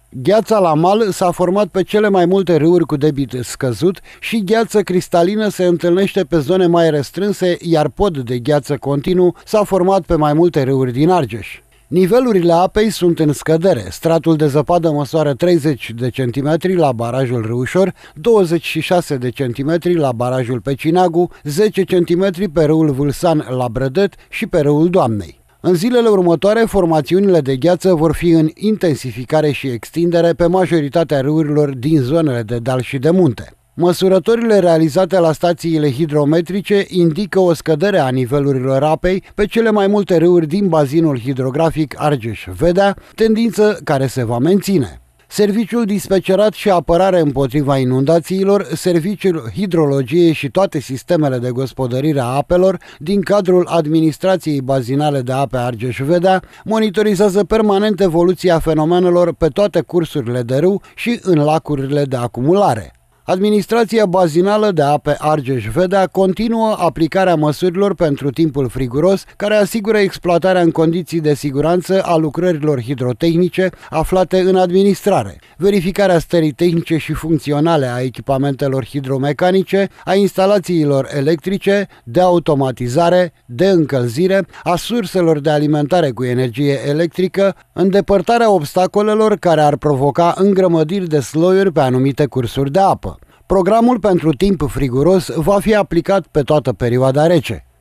Gheața la mal s-a format pe cele mai multe râuri cu debit scăzut și gheață cristalină se întâlnește pe zone mai restrânse, iar pod de gheață continuu s-a format pe mai multe râuri din Argeș. Nivelurile apei sunt în scădere. Stratul de zăpadă măsoară 30 de centimetri la barajul Râușor, 26 de centimetri la barajul Pecinagu, 10 centimetri pe râul Vâlsan la Brădet și pe râul Doamnei. În zilele următoare, formațiunile de gheață vor fi în intensificare și extindere pe majoritatea râurilor din zonele de deal și de munte. Măsurătorile realizate la stațiile hidrometrice indică o scădere a nivelurilor apei pe cele mai multe râuri din bazinul hidrografic Argeș-Vedea, tendință care se va menține. Serviciul Dispecerat și Apărare împotriva inundațiilor, Serviciul Hidrologiei și toate sistemele de gospodărire a apelor din cadrul Administrației Bazinale de Ape Argeș-Vedea monitorizează permanent evoluția fenomenelor pe toate cursurile de râu și în lacurile de acumulare. Administrația Bazinală de Ape Argeș-Vedea continuă aplicarea măsurilor pentru timpul friguros, care asigură exploatarea în condiții de siguranță a lucrărilor hidrotehnice aflate în administrare, verificarea stării tehnice și funcționale a echipamentelor hidromecanice, a instalațiilor electrice, de automatizare, de încălzire, a surselor de alimentare cu energie electrică, îndepărtarea obstacolelor care ar provoca îngrămădiri de sloiuri pe anumite cursuri de apă. Programul pentru timp friguros va fi aplicat pe toată perioada rece.